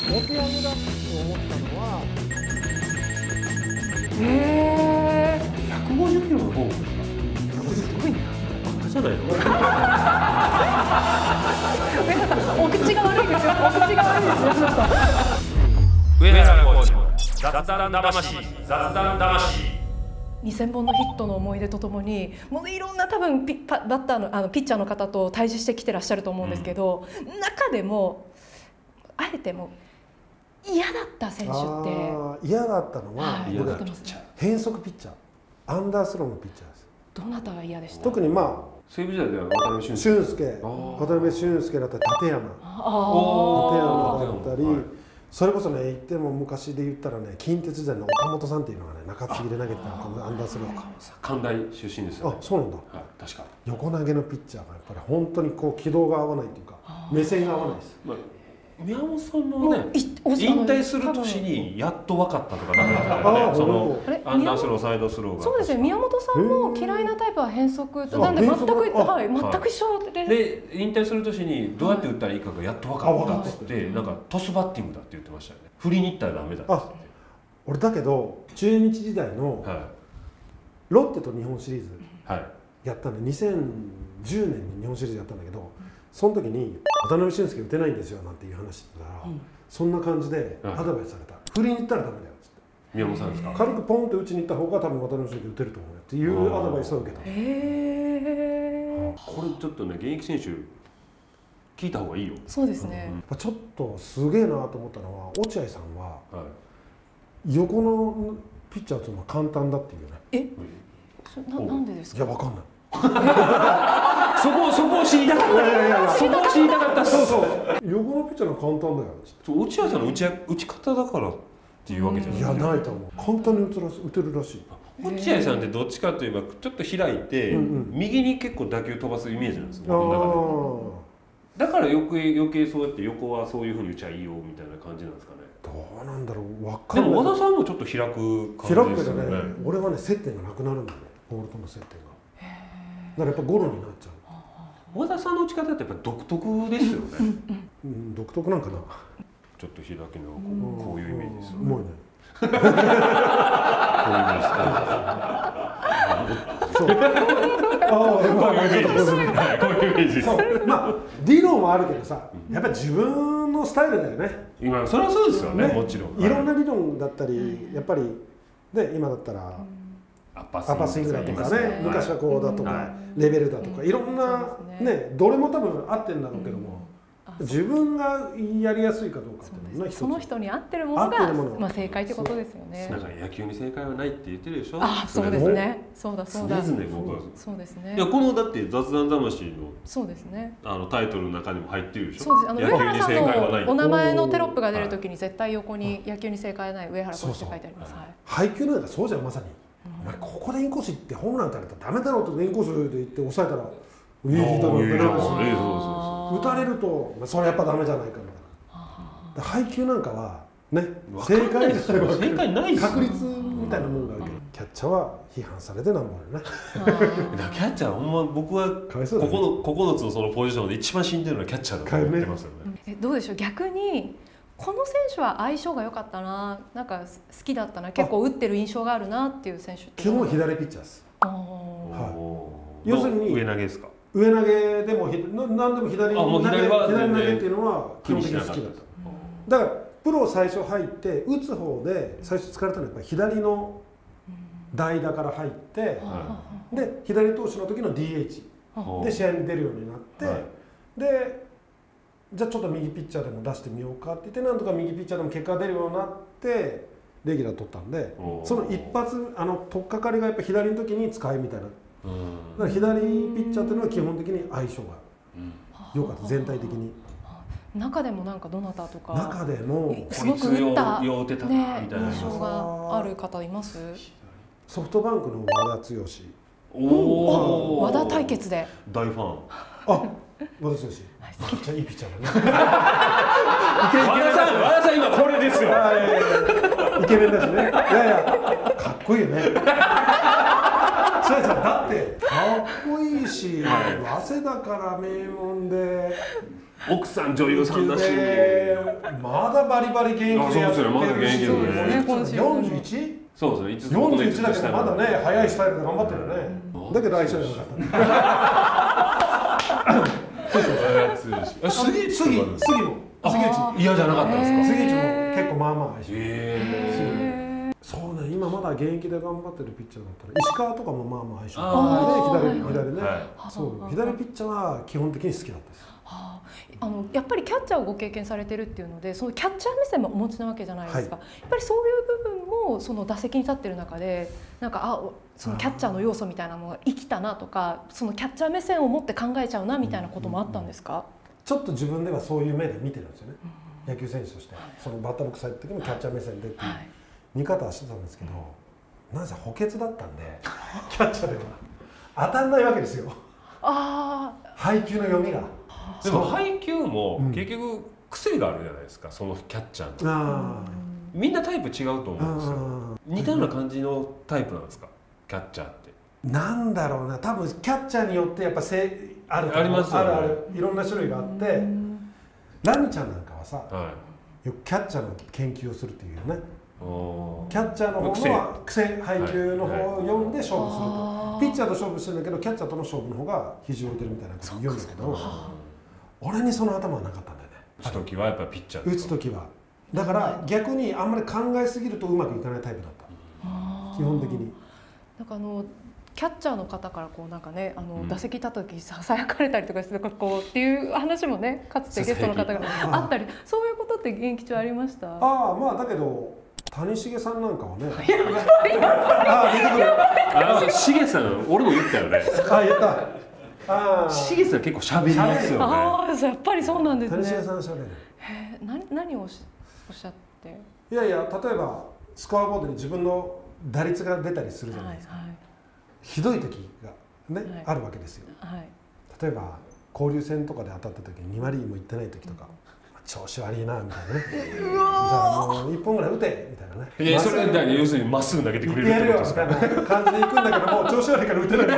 お手上げだと思ったのは 150キロのフォークですか。 すごいな。 バカじゃないの。 上原さん、お口が悪いですよ。お口が悪いですよ。 上原コーチの雑談魂、雑談魂。 2000本のヒットの思い出とともに、もういろんな多分バッターのピッチャーの方と対峙してきてらっしゃると思うんですけど、中でもあえても嫌だった選手って。 嫌だったのは、 はい、 僕は変則ピッチャー、アンダースローのピッチャーです。 どなたが嫌でした？ 特に西武時代では渡辺俊介、渡辺俊介だったり立山だったり、それこそね、言っても昔で言ったらね、近鉄時代の岡本さんっていうのがね、中継ぎで投げてたこのアンダースローか。 関大出身ですよね。 あ、そうなんだ。 はい、確か。 横投げのピッチャーがやっぱり本当にこう軌道が合わないというか、目線が合わないです。 宮本さんもね、引退する年にやっと分かったとかなんかね、そのアンダースロー、サイドスローが。 そうですね、宮本さんも嫌いなタイプは変則なんで全く一緒で、引退する年にどうやって打ったらいいかがやっと分かったっつって、なんかトスバッティングだって言ってましたよね。振りに行ったらダメだって。 俺だけど中日時代のロッテと日本シリーズやったんで、2010年に日本シリーズやったんだけど、その時に渡辺俊介打てないんですよなんていう話してたら、そんな感じでアドバイスされた。振りに行ったらダメだよっつって。 宮本さんですか。 軽くポンって打ちに行った方が多分渡辺俊介打てると思うよっていうアドバイスを受けた。 これちょっとね、現役選手聞いた方がいいよ。 そうですね。 ちょっとすげえなと思ったのは、落合さんは横のピッチャーというのは簡単だっていうね。 なんでですか。 いや、わかんない。 そこを知りたかった。そこを知りたかった。 そうそう。横のピッチャーは簡単だよ。 落合さんの打ち方だからっていうわけじゃない。 いや、ないと思う。簡単に打てるらしい。 落合さんってどっちかといえばちょっと開いて右に結構打球飛ばすイメージなんですよ。だから余計そうやって横はそういうふうに打ちゃいいよみたいな感じなんですかね。 どうなんだろう、わかんない。 でも和田さんもちょっと開く感じですよね。 俺はね、接点がなくなるんだよね、ボールとの接点が。だからやっぱゴロになっちゃう。 和田さんの打ち方ってやっぱ独特ですよね。 独特なんかな。 ちょっと開きのこういうイメージですよね。 もうね。 こういうイメージです。 まあ理論はあるけどさ、やっぱり自分のスタイルだよね。 今それはそうですよね、もちろん。 いろんな理論だったり、やっぱりで今だったらアッパースイングだとかね、昔はこうだとかレベルだとか、いろんなね、どれも多分合ってるんだろうけども、自分がやりやすいかどうかっていうのはその人に合ってるものが正解ってことですよね。 だから野球に正解はないって言ってるでしょ。 あ、そうですね。そうだそうだ。 常々僕はそうですね。 いや、このだって雑談魂のそうですね。 タイトルの中にも入ってるでしょ。 そうです。上原さんのお名前のテロップが出るときに絶対横に野球に正解はない上原コーチって書いてあります。 配球なんかそうじゃん、まさに。お前ここでインコース行ってホームラン打たれたらダメだろうとインコースで行って抑えたら打たれるとそれやっぱダメじゃないかな。配球なんかはね、正解ない確率みたいなもんがあるけど、キャッチャーは批判されてなんぼあるね。 キャッチャーほんま僕は9つのそのポジションで一番死んでるのはキャッチャーだと思ってますよね。 どうでしょう、逆にこの選手は相性が良かったな、なんか好きだったな、結構打ってる印象があるなっていう選手って。 基本左ピッチャーです。要するに上投げですか。 上投げでも何でも左投げっていうのは基本的に好きだった。だからプロ最初入って打つ方で最初疲れたのはやっぱり左の代打から入ってで左投手の時の DH で試合に出るようになってでじゃあちょっと右ピッチャーでも出してみようかって言ってなんとか右ピッチャーでも結果が出るようになってレギュラー取ったんでその一発取っかかりがやっぱ左の時に使いみたいな。だから左ピッチャーっていうのは基本的に相性が良かった、全体的に。 中でもなんかどなたとか中でもすごく打った印象がある方います？ ソフトバンクの和田剛。 和田対決で大ファン。 和田剛めっちゃいいピッチャーだね。 和田さん今これですよ。 イケメンだしね。いやいやかっこいいよね。だってかっこいいし、早稲田から名門で奥さん女優さんだし、 まだバリバリ現役でやってるし、 まだ現役でね。 41？ そうですね。 41だけどまだね速いスタイルで頑張ってるよね。だけど相性良かった。杉内嫌じゃなかったんですか。 杉内も結構まあまあ相性。そうね、今まだ現役で頑張ってるピッチャーだったら石川とかもまあまあ相性左ね、そう左ピッチャーは基本的に好きだったです。 やっぱりキャッチャーをご経験されてるっていうので、そのキャッチャー目線もお持ちなわけじゃないですか。やっぱりそういう部分もその打席に立ってる中でなんかそのキャッチャーの要素みたいなのが生きたなとか、そのキャッチャー目線を持って考えちゃうなみたいなこともあったんですか？ ちょっと自分ではそういう目で見てるんですよね。野球選手としてそのバッターボックス入った時もキャッチャー目線でっていう見方はしてたんですけど、なぜ補欠だったんでキャッチャーでは当たんないわけですよ。配球の読みが。 でも配球も結局癖があるじゃないですか、そのキャッチャーの。みんなタイプ違うと思うんですよ。似たような感じのタイプなんですか、キャッチャーって。 なんだろうな、多分キャッチャーによってやっぱありますよね。 あるいろんな種類があって、ラミちゃんなんかはさ、よくキャッチャーの研究をするっていうよね。キャッチャーの方は癖配球の方を読んで勝負すると、ピッチャーと勝負してるんだけどキャッチャーとの勝負の方が肘を打てるみたいなことを言うんだけど、俺にその頭はなかったんだよね。 打つ時はやっぱピッチャー打つ時はだから逆にあんまり考えすぎるとうまくいかないタイプだった、基本的に。 なんかキャッチャーの方からこうなんかね、打席立った時ささやかれたりとかするこうっていう話もね、かつてゲストの方があったり、そういうことって現役中ありました？ まあだけど谷繁さんなんかはね、 しげさん、俺も言ったよね。 言った。 しげさん結構喋りますよね。 やっぱりそうなんですね。 谷繁さん喋る。 何をおっしゃって？ いやいや、例えばスコアボードに自分の打率が出たりするじゃないですか。ひどい時がね、あるわけですよ。例えば交流戦とかで当たった時に2割もいってない時とか、調子悪いなみたいなね。じゃあもう1本ぐらい打てみたいなね。 いや、それで要するにまっすぐ投げてくれるってことですか？ みたいな感じでいくんだけども、調子悪いから打てない。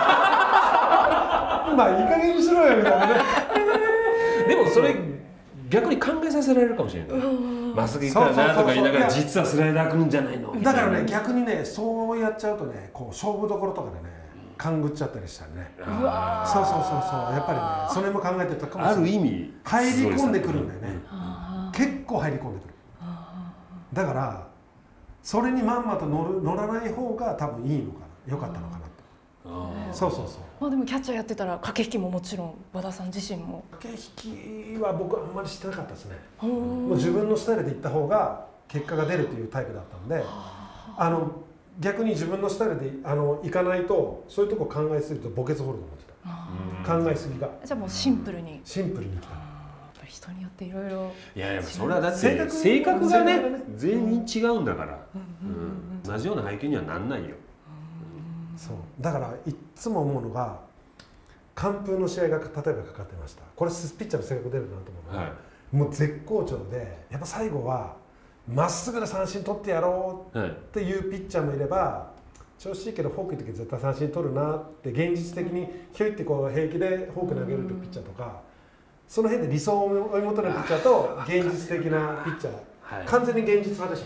まあいい加減にしろよみたいなね。 でもそれ逆に考えさせられるかもしれない。まっすぐいくからなとか言いながら実はスライダー来るんじゃないの。 だからね、逆にね、そうやっちゃうとね、こう勝負どころとかでね、勘ぐっちゃったりしたりね。そう、やっぱりね、それも考えてたかもしれない。 ある意味入り込んでくるんだよね。結構入り込んでくる。だからそれにまんまと乗らない方が多分いいのかな、良かったのかなと。まあでもキャッチャーやってたら駆け引きももちろん和田さん自身も。 駆け引きは僕あんまりしてなかったですね。もう自分のスタイルでいった方が結果が出るというタイプだったんで、逆に自分のスタイルでいかないと、そういうとこ考えすぎると墓穴掘ると思ってた。考えすぎが。 じゃあもうシンプルにいきた。人によっていろいろ。 いやいや、それはだって性格がね全員違うんだから、同じような配球にはなんないよ。 そうだからいつも思うのが、完封の試合が例えばかかってました。これピッチャーの性格出るなと思うのは、もう絶好調でやっぱ最後はまっすぐで三振取ってやろうっていうピッチャーもいれば、調子いいけどフォークの時絶対三振取るなって現実的にひょいってこう平気でフォーク投げるピッチャーとか、その辺で理想を追い求めるピッチャーと現実的なピッチャー、完全に現実派でしょ。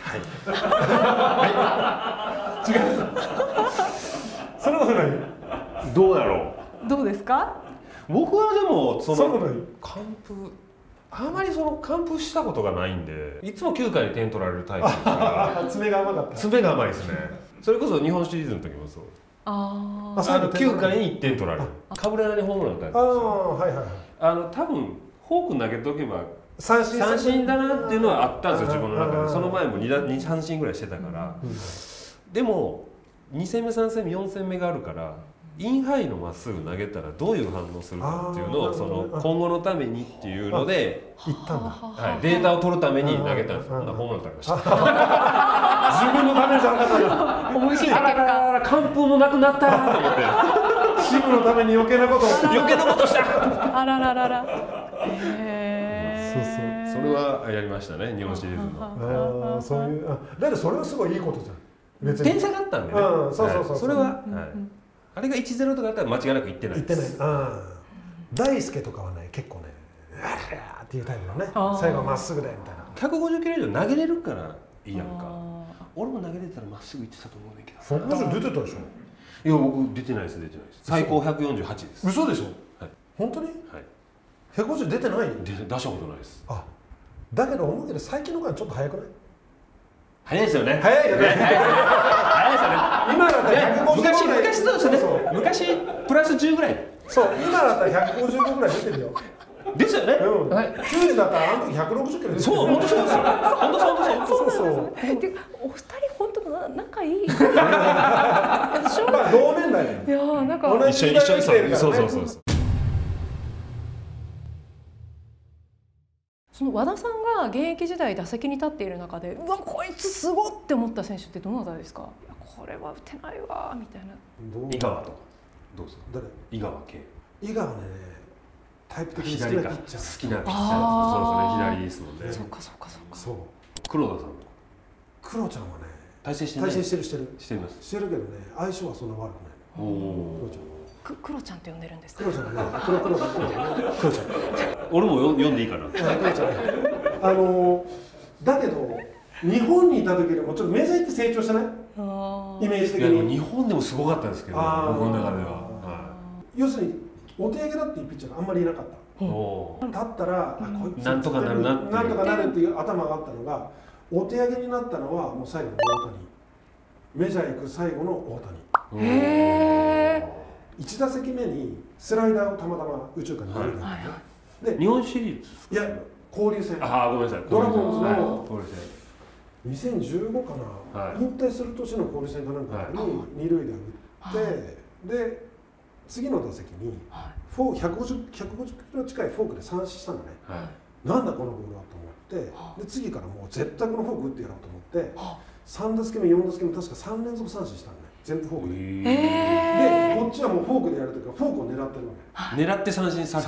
違う。そんなことない。 どうだろう。どうですか？ 僕はでも完封、あまり完封したことがないんで、いつも9回に点取られるタイプだから。 爪が甘かった。 爪が甘いですね。それこそ日本シリーズの時もそう。9回に1点取られる。カブレラにホームラン打たれたんですよ。多分フォーク投げとけば三振だなっていうのはあったんですよ、自分の中で。その前も2三振ぐらいしてたから。でも2戦目3戦目4戦目があるから、インハイのまっすぐ投げたらどういう反応するかっていうのを今後のためにっていうのでデータを取るために投げたんですよ。ホームラン打たれました。 自分のためじゃなかったの。 思い切った結果、 完封もなくなったなと思って、 チームのために余計なことした。 あらららら。 それはやりましたね、日本シリーズの。 そういう、だってそれはすごいいいことじゃん。 点差があったんでね。それはあれが 1-0 とかだったら間違いなくいってないです。 大輔とかはね、結構ね、 っていうタイプのね、最後まっすぐでみたいな。 150キロ以上投げれるからいいやんか。俺も投げれたらまっすぐ行ってたと思うんだけど。 150出てたでしょ。 いや僕出てないです。最高148です。 嘘でしょ。 はい。 本当に？ はい。 150出てない？ 出したことないです。 あ、だけど思うけど最近の方がちょっと早くない？ 早いですよね。 早いよね。 早いですよね。 今だったら150 昔そうですね。昔プラス10ぐらい。 そう、今だったら155ぐらい出てるよ。 ですよね。 90だったらあの時160キロ出てる。そう、 本当そうですよ。本当そう。 で、お二人本当仲いい。 まあ同年代だよ。 いやなんか一緒にそう。 その和田さんが現役時代打席に立っている中で、うわこいつすごって思った選手ってどなたですか？いやこれは打てないわみたいな。 井川とかどうですか？誰？井川圭。 井川ね、タイプ的に好きなピッチャー。 好きなピッチャー。そうですね、左ですもんね。 そうか。 そう。 黒田さん。 黒ちゃんはね、 対戦してるしてるけどね、相性はそんな悪くない。黒ちゃん。 黒ちゃんって呼んでるんですか？ 黒ちゃんね、黒ちゃん。 俺も呼んでいいかな。 黒ちゃん。だけど日本にいた時よりもちょっとメジャー行って成長してない？イメージ的に。 日本でもすごかったんですけど、僕の中では。 要するにお手上げだっていうピッチャーがあんまりいなかった。だったらこいつなんとかなるっていう頭があったのが、お手上げになったのはもう最後の大谷。メジャー行く最後の大谷。1打席目にスライダーをたまたま右中間に投げたんで、日本シリーズ。 いや交流戦。 ごめんなさい。 ドラゴンズの2015かな、引退する年の交流戦かなんかに二塁打打って、で次の打席に150キロ近いフォークで三振したのね。なんだこのボールはと思って、で次からもう絶対このフォーク打ってやろうと思って、3打席目4打席目確か3連続三振したのね。全部フォークで。でこっちはもうフォークでやるというかフォークを狙ってるわけ。狙って三振で、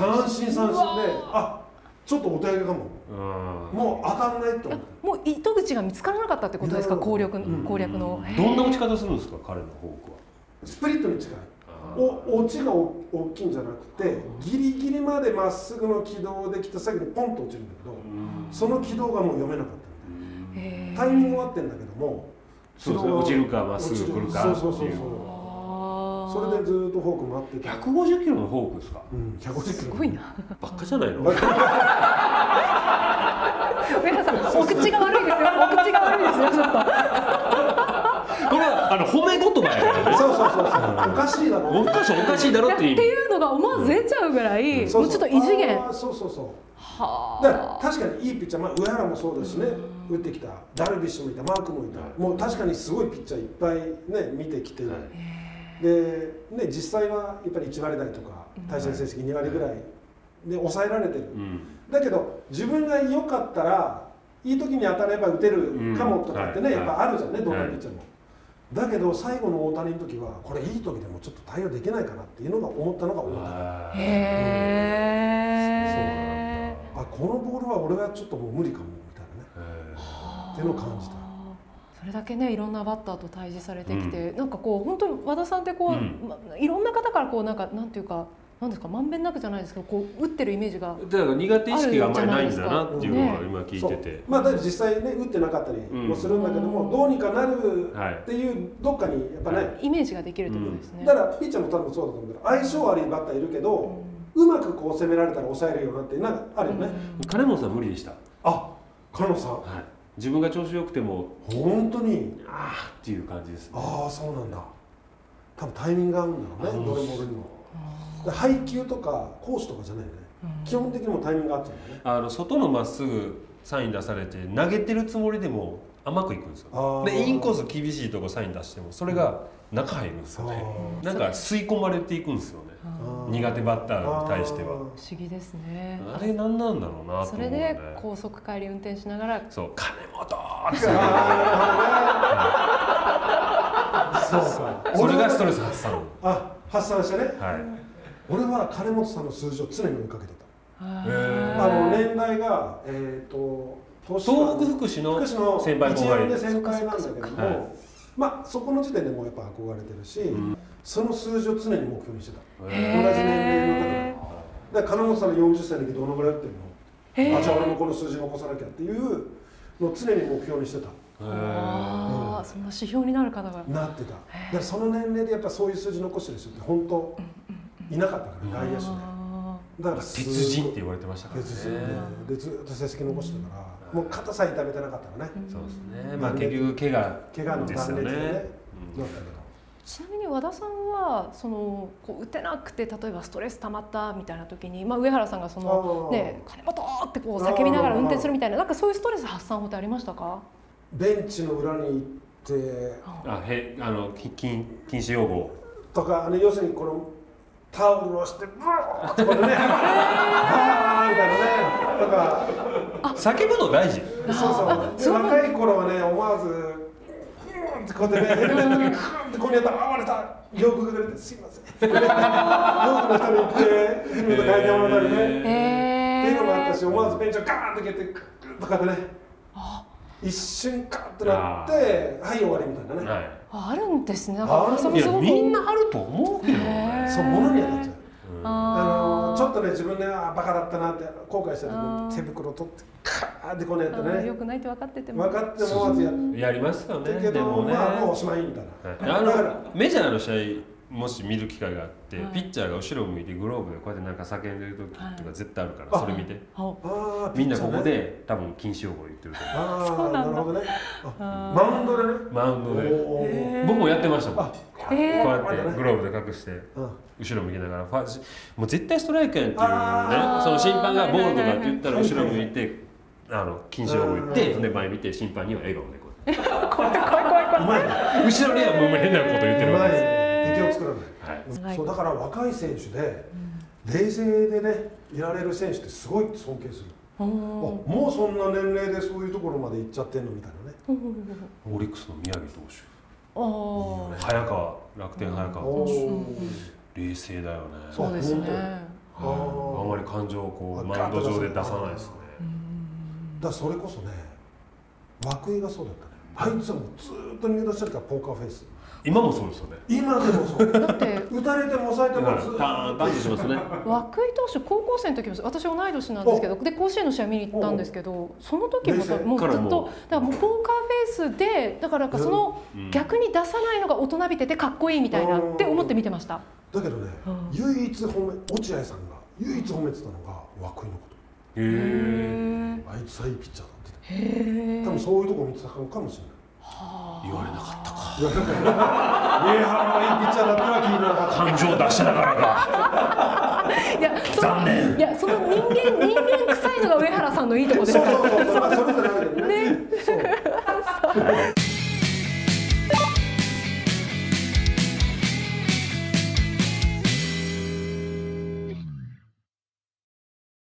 ちょっとお手上げかも。もう当たんないと思って。 もう糸口が見つからなかったってことですか？攻略の。 どんな打ち方するんですか、彼のフォークは？ スプリットに近い。落ちが大きいんじゃなくて、ギリギリまでまっすぐの軌道で来た先にポンと落ちるんだけど、その軌道がもう読めなかったんで、タイミングは合ってんだけども、 落ちるかまっすぐ来るかっていう。それでずっとフォーク待ってて。 150キロのフォークですか ？150キロ。 すごいな。 ばっかじゃないの？ 上田さん、お口が悪いですよ。お口が悪いですよ、ちょっと。 これは褒め言葉やからね。 そう。おかしいだろ。 おかしいだろっていうのが思わず出ちゃうぐらい、もうちょっと異次元。 そう。だから確かにいいピッチャー、上原もそうですしね、打ってきたダルビッシュもいた、マークもいた、もう確かにすごいピッチャーいっぱいね見てきて、でね実際はやっぱり1割台とか対戦成績2割ぐらいで抑えられてる。だけど自分が良かったらいい時に当たれば打てるかもとかってね、やっぱあるじゃんね、どんなピッチャーも。だけど最後の大谷の時はこれいい時でもちょっと対応できないかなっていうのが思ったのが大谷。このボールは俺はちょっともう無理かもみたいなねっていうのを感じた。 それだけねいろんなバッターと対峙されてきて、なんかこう本当に和田さんってこう、いろんな方からこうなんていうか。なんですか、まんべんなくじゃないですけど、こう打ってるイメージがだから苦手意識があんまりないんだなっていうのは今聞いてて、 まあだって実際ね打ってなかったりもするんだけども、どうにかなるっていうどっかにやっぱねイメージができるってことですね。 だからピッチャーも多分そうだと思うけど、相性悪いバッターいるけど、うまくこう攻められたら抑えるようなってなんかあるよね。 金本さん無理でした。 金本さん、 自分が調子よくても本当にっていう感じですね。 そうなんだ。多分タイミングが合うんだろうね、どれも俺にも。配球とかコースとかじゃないよね、基本的にもタイミングが合っちゃうね。 外のまっすぐサイン出されて投げてるつもりでも甘くいくんですよ。でインコース厳しいとこサイン出してもそれが中入るんですよね。なんか吸い込まれていくんですよね、苦手バッターに対しては。不思議ですね。 あれ何なんだろうなと思うね。 それで高速帰り運転しながらそう金本ってそれがストレス発散。 発散してね。俺は金本さんの数字を常に追いかけてた。年代が東北福祉の先輩後輩で先輩なんだけども、まあそこの時点でもやっぱ憧れてるし、その数字を常に目標にしてた。同じ年齢の時だから金本さんの40歳の時どのぐらい打ってるの？ あ、じゃあ俺もこの数字残さなきゃっていうのを常に目標にしてた。 ああ、そんな指標になる方がなってた。でその年齢でやっぱそういう数字残してる人って本当いなかったから外野手で。 だから鉄人って言われてましたからね。 鉄人でずっと成績残してたから、もう肩さえ痛めてなかったらね。 そうですね。まあ結局怪我の断裂でね。だったけど。 ちなみに和田さんはそのこう打てなくて例えばストレス溜まったみたいな時に、まあ、上原さんがそのね金本ってこう叫びながら運転するみたいな、なんかそういうストレス発散法ってありましたか？ ベンチの裏に行って禁止用語とか要するにこのタオルをしてブーッとこれねみたいなねとか叫ぶの大事。 そう若い頃はね思わずこうやってね、ヘルメットにクーンってここにやったら、あ、割れた、よくが出て、すいません。多くの人に言って、ヘルメット変えてもらったりね。っていうのもあったし、思わずベンチをガーンって蹴って、クッとかってね。一瞬カーッとなって、はい、終わりみたいなね。 あるんですね。 みんなあると思うけどね。 そう、物にはなっちゃう。ちょっとね、自分でバカだったなって後悔したら手袋取ってカーってこうやってね。 よくないって分かってても。 分かっても思わずやりますよね。 でもまあもうおしまいみたいな。 メジャーの試合もし見る機会があって、ピッチャーが後ろを向いてグローブでこうやってなんか叫んでる時とか絶対あるから、それ見て。みんなここで多分禁止用語言ってると思う。 なるほどね。マウンドでね。 マウンドで。僕もやってましたもん。こうやってグローブで隠して後ろ向きながらもう絶対ストライクやんっていうね、その審判がボールとかって言ったら後ろ向いて禁止用語言ってで前見て審判には笑顔でこう怖い後ろにはもう変なこと言ってるわけです。 敵を作らない。そうだから若い選手で冷静でねいられる選手ってすごい尊敬する。もうそんな年齢でそういうところまで行っちゃってんのみたいなね。 オリックスの宮城投手、早川、楽天早川投手、冷静だよね。 そうですね。 あんまり感情をこうマウンド上で出さないですね。 だからそれこそね、涌井がそうだったね。あいつはもうずっと逃げ出してるからポーカーフェイス。 今もそうですよね。 今でもそう。 だって打たれても抑えてもずっとターンしますね。 涌井投手高校生の時も私同い年なんですけど、で甲子園の試合見に行ったんですけど、その時ももうずっとだからもうポーカーフェイスでだからその逆に出さないのが大人びててかっこいいみたいなって思って見てました。 だけどね、唯一落合さんが唯一褒めてたのが涌井のこと。あいつはいいピッチャーだって。多分そういうとこ見てたのかもしれない。 言われなかったか。 上原はいいピッチャーだったら聞いてなかった。 感情出しながらが。残念。 いやその人間臭いのが上原さんのいいところですから。 それぞれ